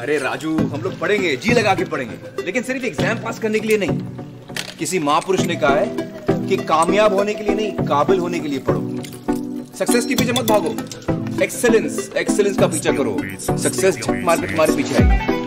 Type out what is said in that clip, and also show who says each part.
Speaker 1: अरे राजू, हम लोग पढ़ेंगे, जी लगा के पढ़ेंगे, लेकिन सिर्फ एग्जाम पास करने के लिए नहीं। किसी महापुरुष ने कहा है कि कामयाब होने के लिए नहीं, काबिल होने के लिए पढ़ो। सक्सेस के पीछे मत भागो, एक्सेलेंस का पीछा करो। सक्सेस मार के तुम्हारे पीछे आएगी।